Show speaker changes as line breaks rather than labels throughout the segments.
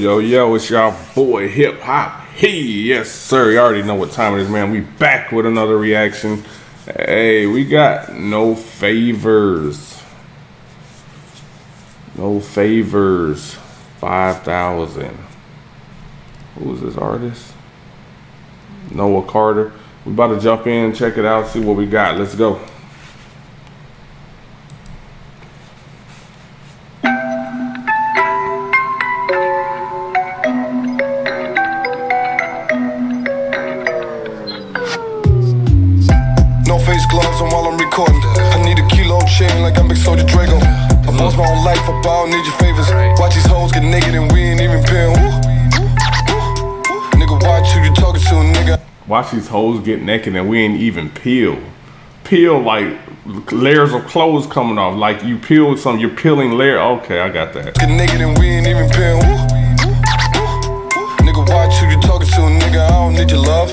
Yo, it's y'all boy Hip Hop. Hey, yes sir, you already know what time it is, man. We back with another reaction. Hey, we got No Favors. No Favors 5,000. Who's this artist? Noah Carter. We about to jump in, check it out, see what we got. Let's go.
No face gloves on while I'm recording. I need a kilo chain like I'm Big Soldier Drago. I boss my own life, I don't need your favors. Watch these hoes get naked and we ain't even paying. Nigga, watch who you talking to, nigga.
Watch these hoes get naked and we ain't even peel. Peel like layers of clothes coming off. Like you peel something, you're peeling layer. Okay, I got that.
Get naked and we ain't even paying. Nigga, watch who you talking to, nigga. I don't need your love.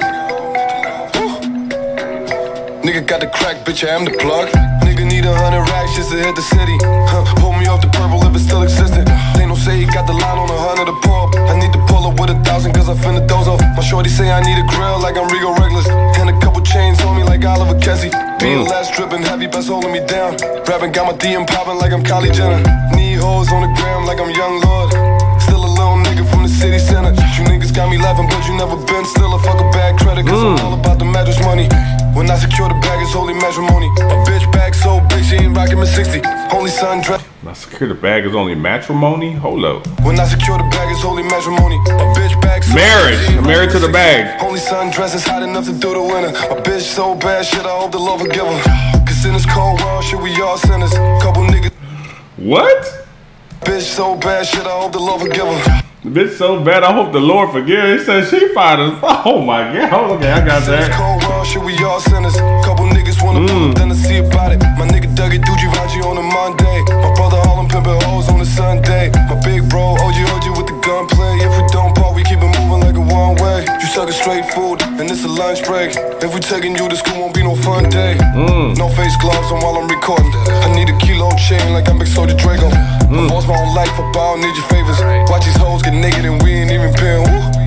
Nigga got the crack, bitch, I am the plug. Nigga need 100 racks just to hit the city. Pull me off the purple if it's still existent. They don't say he got the line on 100 to pull up. I need to pull up with 1,000 cause I finna doze off. My shorty say I need a grill like I'm Rigo Regulars. And a couple chains on me like Oliver Kessie. Being last dripping heavy, best holding me down. Rapping got my DM popping like I'm Kylie Jenner. Need hoes on the gram like I'm Young Lord. Still a little nigga from the city center. You niggas got me laughing but you never been. Still a fuck a bad credit cause I'm all about the mattress money. When I secure the bag, it's only matrimony. A bitch bag so big, she ain't rockin' me 60. Only sun dress.
When I secure the bag is only matrimony? Hold up.
When I secure the bag, it's only matrimony. A bitch bag so
marriage. I'm married to the bag.
Only sun dress is hot enough to do the winter. A bitch so bad, shit, I hope the Lord forgive her. Cause in this cold world, shit, we all sinners. Couple niggas.
What?
Bitch so bad, shit, I hope the Lord forgive her.
The bitch so bad, I hope the Lord forgive her. He said she fired us. Oh my God. Okay, I got that.
Cold world, shit, we all sinners. Couple niggas wanna pull up, then I see about it. My nigga Dougie do Givenchy on a Monday. My brother Harlem pimpin' hoes on a Sunday. My big bro OG with the gunplay. If we don't part, we keep it moving like a one way. You suckin' straight food, and it's a lunch break. If we taking you to school, won't be no fun day. No face gloves on while I'm recording. I need a kilo chain like I'm Big Soldier Drago. I boss my own life, I don't need your favors. Watch these hoes get naked and we ain't even paying.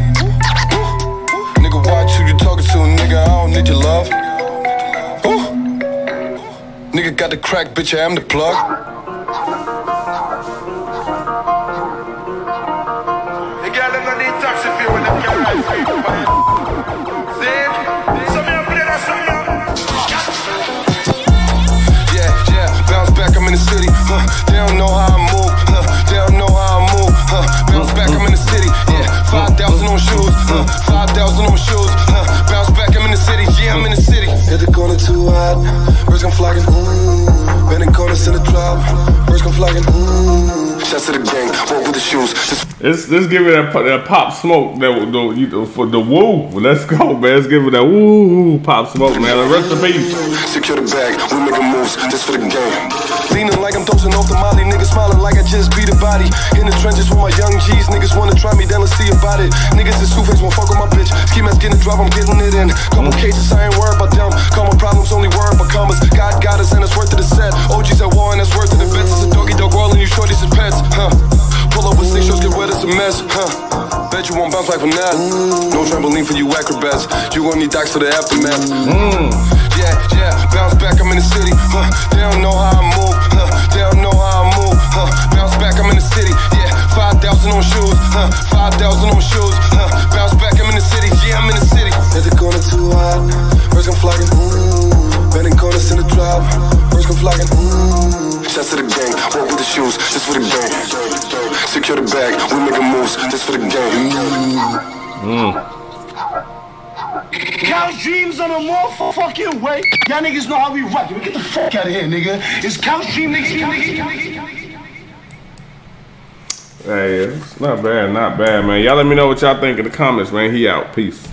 Nigga, watch who you talking to, nigga. I don't need your love. Nigga got the crack, bitch, I am the plug. They got them on the taxi fee when they can't ride free. See? Some of them play that song. Yeah, bounce back, I'm in the city. They don't know how I move. They don't know how I move. Bounce back, I'm in the city. Yeah, 5,000 on shoes. 5,000 on shoes. Bounce back, I'm in the city. Yeah, I'm in the city. Hit the corner too hot. Birds come flocking. Bending corners in the drop. Birds come flocking. Shots to the gang. Walk with the shoes.
Let's give it that pop smoke for the woo. Let's go, man. Let's give it that woo pop smoke, man. The rest of the beat.
Secure the bag. We making moves. This for the game. Leaning like I'm dosing off the molly. Niggas smiling like I just beat a body. In the trenches with my young G's. Niggas wanna try me, then let's see about it. Niggas in two-face won't fuck with my bitch. Ski mask getting drop, I'm getting it in. Couple cases, I ain't worried about them. Call my problems, only worried about commas. God got us and it's worth it to set. OG's at war and that's worth it. The bits is a doggy dog rolling, you shorties is pets. Pull up with 6 shows, get wet, it's a mess. Bet you won't bounce back from that. No trampoline for you acrobats. You gon' need docs for the aftermath. Yeah, bounce back, I'm in the city. They don't know how I move. They don't know how I move. Bounce back, I'm in the city. Yeah, 5,000 on shoes. 5,000 on shoes. Bounce back, I'm in the city. Yeah, I'm in the city. Hit the corner too hot. Birds come flocking. Bending corners in the drop. Birds come flocking. Shots to the gang. Walk with the shoes. Just for the game. Secure the bag. We making moves. Just for the game.
Couch Dreams on a motherfucking way. Y'all niggas know how we rock it. Get the fuck out of here, nigga. It's Couch Dream, nigga.
Hey, it's not bad, man. Y'all let me know what y'all think in the comments, man. He out. Peace.